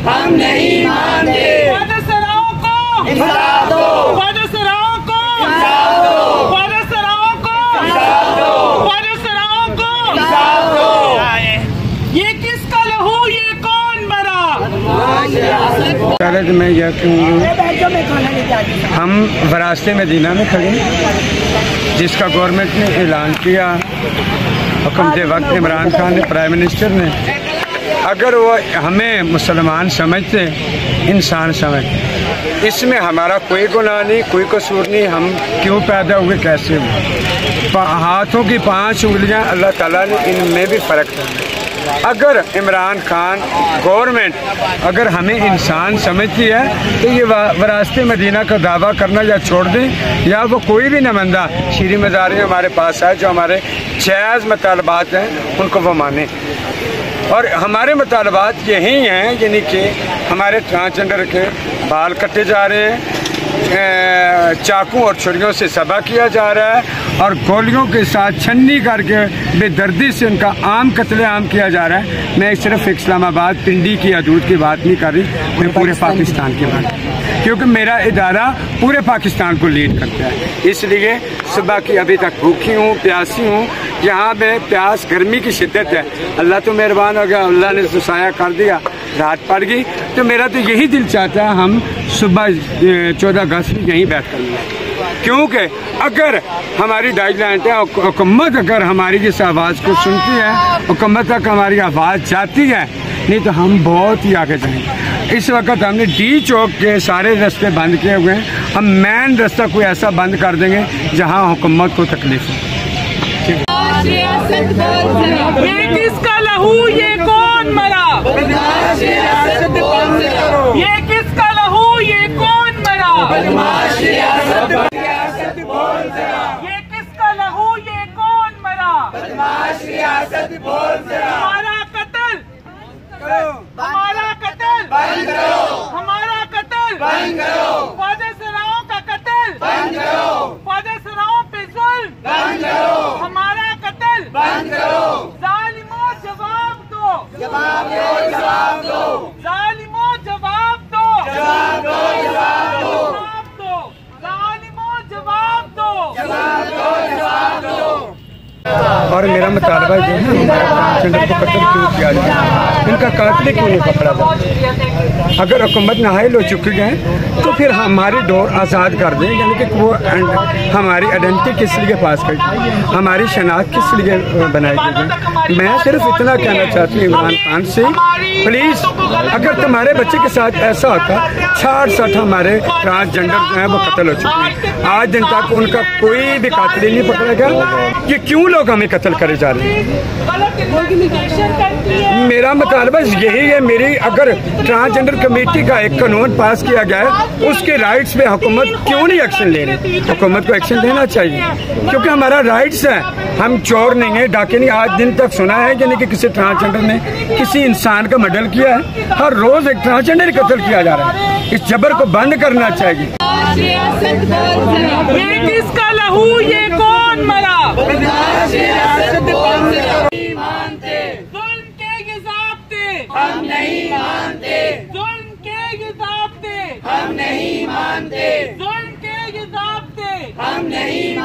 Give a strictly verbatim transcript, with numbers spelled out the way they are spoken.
ہم نہیں مانتے، وعدہ سراؤں کو انصاف دو، وعدہ سراؤں کو انصاف دو، وعدہ سراؤں کو انصاف دو، وعدہ سراؤں کو انصاف دو۔ یہ کس کا لہو، یہ کون مرا؟ پہلے تو میں یہ کہوں گا ہم وراثت مدینہ میں کھڑے ہیں، جس کا گورنمنٹ نے اعلان کیا حکومت وقت عمران خان نے، پرائم منسٹر نے۔ اگر وہ ہمیں مسلمان سمجھتے، انسان سمجھتے، اس میں ہمارا کوئی گناہ نہیں، کوئی قصور نہیں، ہم کیوں پیدا ہوئے، کیسے ہوئے۔ ہاتھوں کی پانچ انگلیاں اللہ تعالیٰ نے ان میں بھی فرق ہے۔ اگر عمران خان گورنمنٹ اگر ہمیں انسان سمجھتی ہے تو یہ وراثت مدینہ کا دعویٰ کرنا یا چھوڑ دیں، یا وہ کوئی بھی نمائندہ شیریں مزاری ہمارے پاس ہے جو ہمارے جائز مطالبات ہیں ان کو وہ مانیں۔ اور ہمارے مطالبات یہی ہیں، یعنی کہ ہمارے ٹرانسجنڈر کے بال کٹے جا رہے ہیں، چاقو اور چھریوں سے ذبح کیا جا رہا ہے، اور گولیوں کے ساتھ چھنی کر کے بے دردی سے ان کا عام قتل عام کیا جا رہا ہے۔ میں صرف اسلام آباد پنڈی کی حدود کی بات نہیں کر رہی، میں پورے پاکستان کی بات، کیونکہ میرا ادارہ پورے پاکستان کو لیڈ کرتا ہے۔ اس لیے صبح کی ابھی تک بھوکی ہوں، پیاسی ہوں، یہاں پہ پیاس گرمی کی شدت ہے، اللہ تو مہربان ہو گیا، اللہ نے تو سایہ کر دیا، رات پڑ گئی، تو میرا تو یہی دل چاہتا ہے ہم صبح چودہ اگست میں یہیں بیٹھ کر لیں، کیونکہ اگر ہماری گائیڈ لائن ہے، حکومت اگر ہماری اس آواز کو سنتی ہے، حکومت تک ہماری آواز جاتی ہے، نہیں تو ہم بہت ہی آگے جائیں گے۔ اس وقت ہم نے ڈی چوک کے سارے راستے بند کیے ہوئے ہیں، ہم مین راستہ کوئی ایسا بند کر دیں گے جہاں حکومت کو تکلیف ہو۔ یہ کس کا لہو، یہ کون مرا؟ یہ کس کا لہو، یہ کون مرا؟ یہ کس کا لہو، یہ کون مرا؟ ہمارا قتل، ہمارا قتل بند کرو، ہمارا قتل بند کرو، وعدہ سراؤں کا قتل بند کرو، وعدہ سراؤں پہ ظلم بند کرو، ہمارا قتل بند کرو، ظالموں جواب دو، جواب دو، جواب دو، ظالموں جواب دو، جواب دو، جواب دو، جواب دو، ظالموں جواب دو، جواب دو، جواب دو۔ اور میرا مطالبہ یہ ہے ہمارے ٹرانسجنڈر کو قتل کیوں کیا جائے، ان کا قاتل کیوں نہیں پکڑا جائے؟ اگر حکومت نااہل ہو چکی ہے تو پھر ہماری ڈور آزاد کر دیں، یعنی کہ وہ ہماری آئیڈینٹی کس لیے پاس کر دیں، ہماری شناخت کس لیے بنائی گئی۔ میں صرف اتنا کہنا چاہتی ہوں عمران خان سے، پلیز اگر تمہارے بچے کے ساتھ ایسا ہوتا، چھاٹ سٹھ ہمارے ٹرانسجنڈر جو ہیں وہ قتل ہو چکے ہیں، آج دن تک ان کا کوئی بھی قاتل نہیں پکڑا گیا، یہ کیوں لوگ ہمیں قتل کرے جا رہے ہیں؟ میرا مطالبہ یہی ہے، میری اگر ٹرانسجنڈر کمیٹی کا ایک قانون پاس کیا گیا ہے، اس کے رائٹس پہ حکومت کیوں نہیں ایکشن لے رہی؟ حکومت کو ایکشن لینا چاہیے، کیونکہ ہمارا رائٹس ہے، ہم چور نہیں ہیں، ڈاکے نہیں۔ آج دن تک سنا ہے یعنی کہ کسی ٹرانسجنڈر نے کسی انسان کا مرڈر کیا ہے، ہر روز ایک ٹرانسجنڈر قتل کیا جا رہا ہے، اس جبر کو بند کرنا چاہیے۔ یہ کس کا لہو، یہ کون مرا؟ ظلم کے یہ ضابطے ہم نہیں مانتے، ظلم کے یہ ضابطے ہم نہیں مانتے، ظلم کے یہ ضابطے ہم نہیں